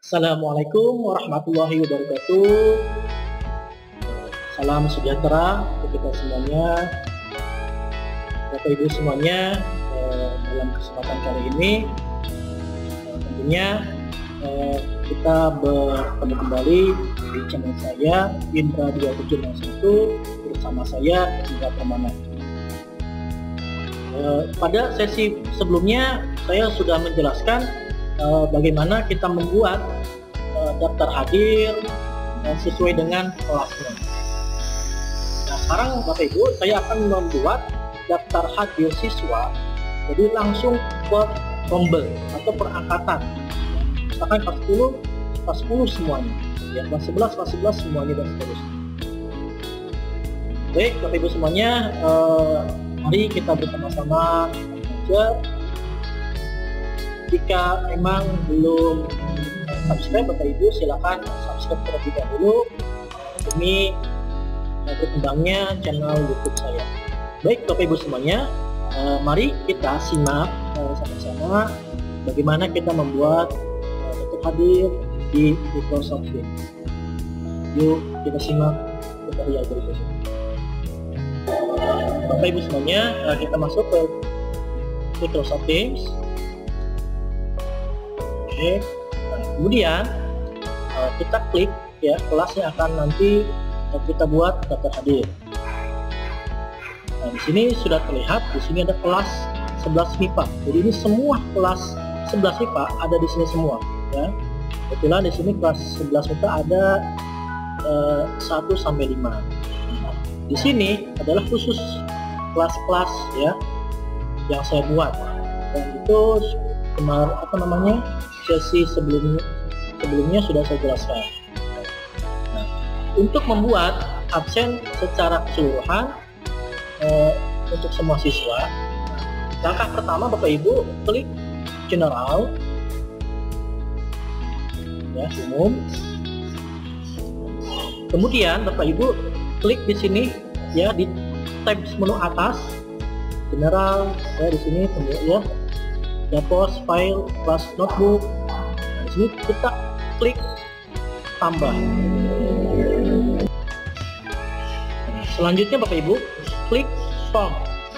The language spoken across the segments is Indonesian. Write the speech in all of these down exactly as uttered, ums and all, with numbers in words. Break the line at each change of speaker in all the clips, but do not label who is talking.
Assalamualaikum warahmatullahi wabarakatuh. Salam sejahtera untuk kita semuanya, Bapak Ibu semuanya. eh, Dalam kesempatan kali ini eh, tentunya eh, kita bertemu kembali di channel saya Indra dua tujuh nol satu bersama saya Indra Permana. Eh, pada sesi sebelumnya saya sudah menjelaskan uh, bagaimana kita membuat uh, daftar hadir uh, sesuai dengan kelasnya. Nah, sekarang Bapak Ibu, saya akan membuat daftar hadir siswa jadi langsung ke rombel atau perangkatan. Misalkan kelas sepuluh, kelas sepuluh semuanya, ya, kelas sebelas, kelas sebelas semuanya dan seterusnya. Baik Bapak Ibu semuanya, uh, mari kita bersama-sama belajar. Jika memang belum subscribe Bapak Ibu, silakan subscribe terlebih dahulu demi berkembangnya channel YouTube saya. Baik Bapak Ibu semuanya, eh, mari kita simak eh, sama-sama bagaimana kita membuat eh, daftar hadir di Microsoft Teams. Yuk kita simak tutorial berikut ini. Bapak Ibu semuanya, eh, kita masuk ke Microsoft Teams. Oke, nah, kemudian uh, kita klik ya kelas yang akan nanti uh, kita buat daftar hadir. Nah, di sini sudah terlihat, di sini ada kelas sebelas M I P A. Jadi ini semua kelas sebelas M I P A ada di sini semua, ya. Kebetulan di sini kelas sebelas M I P A ada uh, satu sampai lima. Nah, di sini adalah khusus kelas-kelas ya yang saya buat, dan itu kemarin apa namanya? sesi sebelumnya sebelumnya sudah saya jelaskan. Nah, untuk membuat absen secara keseluruhan eh, untuk semua siswa, langkah pertama Bapak Ibu klik general, ya, umum. Kemudian Bapak Ibu klik di sini ya di tab menu atas general, ya, di sini ya. Dapos, file, plus notebook. Nah, di sini kita klik tambah. Nah, selanjutnya Bapak Ibu klik form.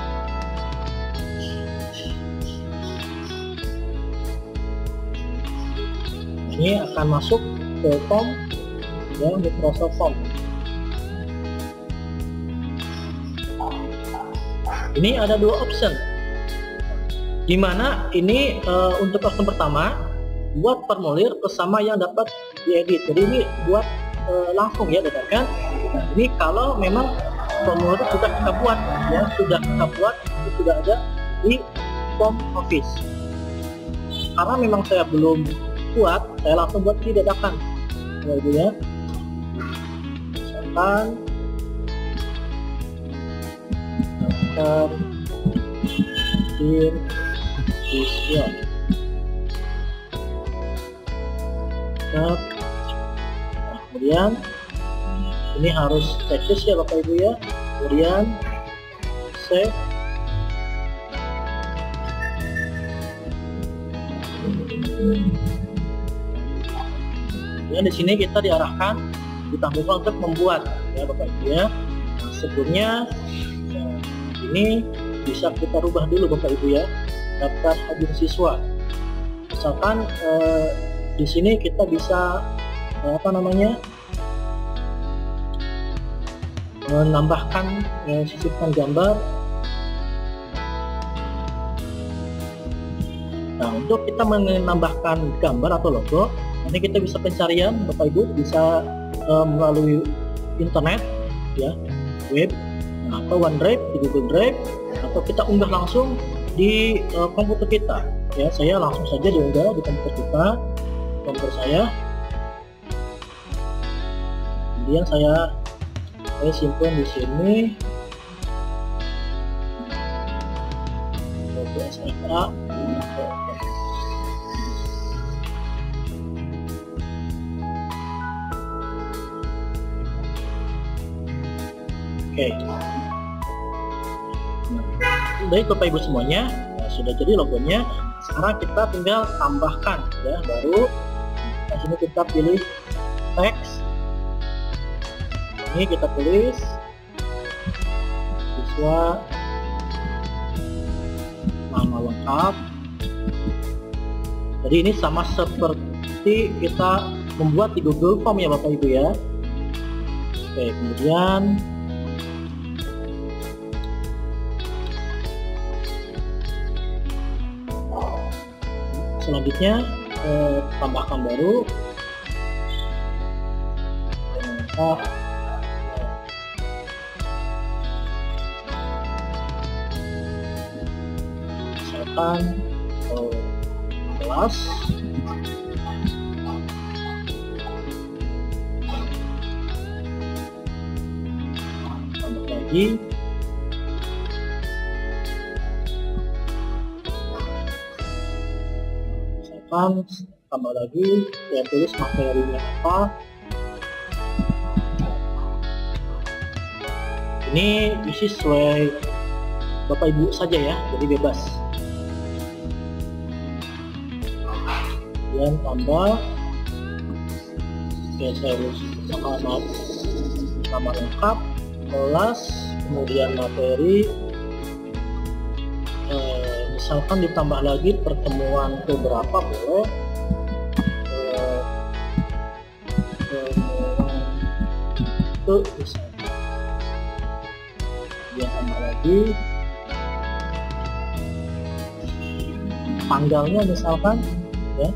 Ini akan masuk ke form ya, Microsoft Form. Ini ada dua option. Di mana ini uh, untuk option pertama buat formulir bersama yang dapat diedit. Jadi ini buat uh, langsung ya dadakan. Nah, ini kalau memang formulir sudah kita buat ya, sudah kita buat itu sudah ada di form office. Karena memang saya belum buat, saya langsung buat di dadakan. Ya, itu ya. Misalkan daftar hadir siswa. Nah, kemudian ini harus checklist ya Bapak Ibu ya. Kemudian save. Kemudian di sini kita diarahkan, ditampilkan untuk membuat ya Bapak Ibu ya. Nah, sebelumnya ya, ini bisa kita rubah dulu Bapak Ibu ya, daftar hadir siswa. Misalkan eh, di sini kita bisa eh, apa namanya menambahkan eh, sisipkan gambar. Nah, untuk kita menambahkan gambar atau logo, nanti kita bisa pencarian Bapak Ibu bisa eh, melalui internet ya, web, nah, atau OneDrive di Google Drive, atau kita unggah langsung di uh, komputer kita ya. Saya langsung saja diunggah di komputer kita, komputer saya. Kemudian saya saya simpan di sini logo S F A. Oke. Baik Bapak Ibu semuanya, nah, sudah jadi logonya. Sekarang kita tinggal tambahkan ya, baru kita sini kita pilih teks. Ini kita tulis siswa nama lengkap. Jadi ini sama seperti kita membuat di Google Form ya Bapak Ibu ya. Oke, kemudian selanjutnya eh, tambahkan baru lengkap. Misalkan oh, kelas tambah lagi misalkan tambah lagi ya, tulis materinya apa. Ini isi sesuai Bapak Ibu saja ya, jadi bebas. Kemudian tambah oke, saya nama, nama lengkap, kelas, kemudian materi, eh, misalkan ditambah lagi pertemuan ke berapa boleh, eh, pertemuan ke misalkan, kemudian tambah lagi tanggalnya misalkan ya.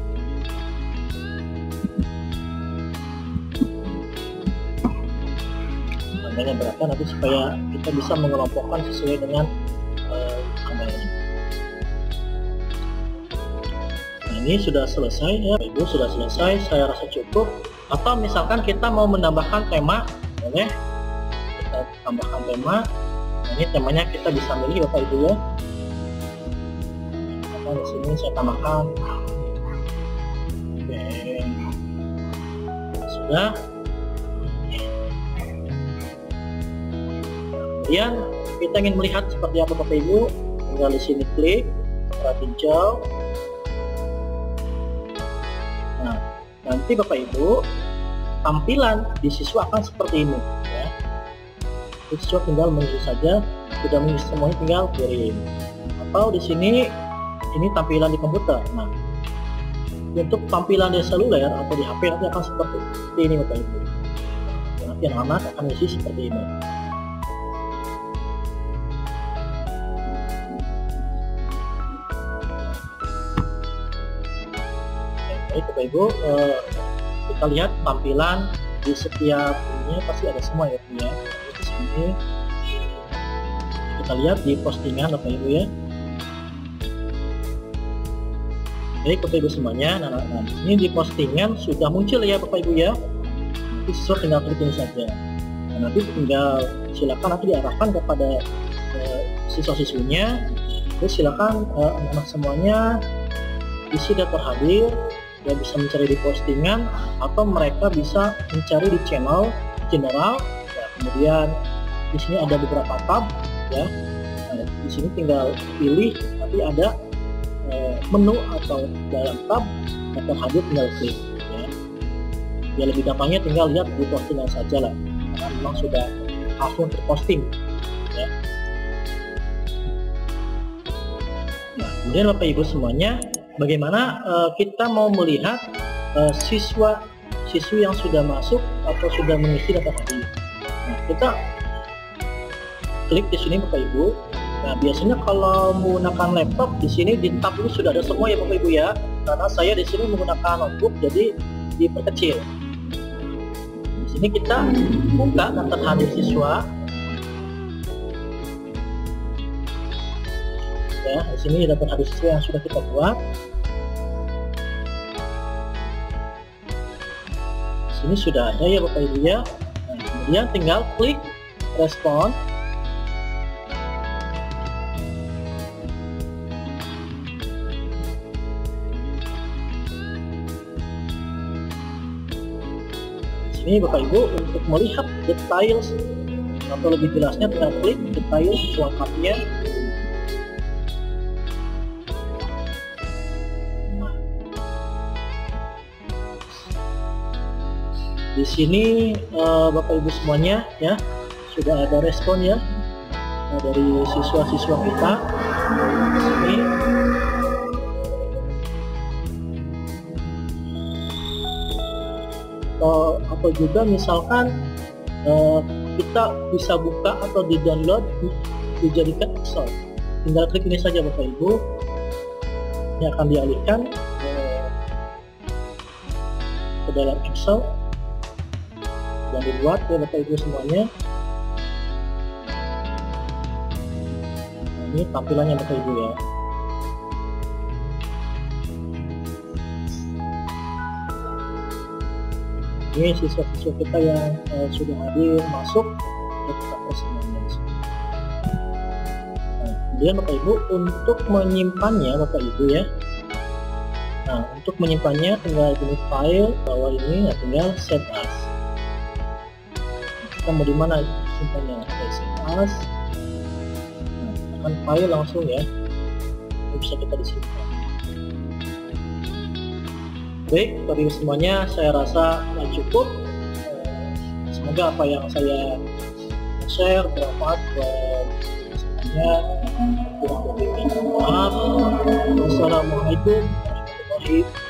Tanggalnya berapa nanti supaya kita bisa mengelompokkan sesuai dengan uh, tanggalnya. Nah, ini sudah selesai ya Ibu, sudah selesai, saya rasa cukup. Atau misalkan kita mau menambahkan tema, boleh kita tambahkan tema. Nah, ini temanya kita bisa milih Bapak Ibu ya. Nah, di sini saya tambahkan. Oke, sudah. Kemudian kita ingin melihat seperti apa Bapak Ibu, tinggal di sini klik tinjau. Nah, nanti Bapak Ibu tampilan di siswa akan seperti ini ya. Siswa tinggal mengisi saja, sudah mengisi semuanya tinggal kirim. Atau di sini ini tampilan di komputer. Nah, untuk tampilan di seluler atau di H P nanti akan seperti ini Bapak Ibu. Nanti anak-anak akan isi seperti ini. Baik Bapak Ibu, eh, kita lihat tampilan di setiap ini pasti ada semua ya Bapak ya. Di sini kita lihat di postingan Bapak Ibu ya. Baik Bapak Ibu semuanya, nah, nah, nah ini di postingan sudah muncul ya Bapak Ibu ya. Nanti siswa tinggal klik ini saja. Nah, nanti tinggal silakan nanti diarahkan kepada eh, siswa-siswinya. Terus silakan eh, anak-anak semuanya isi daftar hadir. Ya, bisa mencari di postingan atau mereka bisa mencari di channel general ya, kemudian di sini ada beberapa tab ya. Nah, di sini tinggal pilih nanti ada eh, menu atau dalam tab daftar hadir tinggal klik ya. Ya lebih gampangnya tinggal lihat di postingan saja lah karena memang sudah langsung terposting ya. Nah, kemudian Bapak Ibu semuanya, bagaimana uh, kita mau melihat uh, siswa siswi yang sudah masuk atau sudah mengisi daftar hadir. Nah, kita klik di sini Bapak Ibu. Nah, biasanya kalau menggunakan laptop di sini di tab ini sudah ada semua ya Bapak Ibu ya. Karena saya di sini menggunakan notebook jadi diperkecil. Di sini kita buka daftar hadir siswa. Ya, di sini daftar hadir siswa yang sudah kita buat. Di sini sudah ada ya Bapak Ibu ya. Nah, kemudian tinggal klik respon. Di sini Bapak Ibu untuk melihat detail atau lebih jelasnya tinggal klik detail selengkapnya. Di sini uh, Bapak Ibu semuanya ya sudah ada respon ya uh, dari siswa-siswa kita. Di sini atau, atau juga misalkan uh, kita bisa buka atau di download dijadikan Excel. Tinggal klik ini saja Bapak Ibu, ini akan dialihkan uh, ke dalam Excel yang dibuat ya Bapak Ibu semuanya. Nah, ini tampilannya Bapak Ibu ya. Ini siswa-siswa kita yang uh, sudah hadir masuk ya, kita semuanya. Nah, kemudian Bapak Ibu untuk menyimpannya Bapak Ibu ya. Nah, untuk menyimpannya tinggal pilih file bawah ini, nah, tinggal save as. Kita mau di mana simpannya? Oke, save as. Nah, akan file langsung ya. Ini bisa kita disimpan. Baik, bagi semuanya saya rasa cukup. Semoga apa yang saya share bermanfaat buat semuanya. Kurang lebih minta maaf. Wassalamualaikum warahmatullahi wabarakatuh.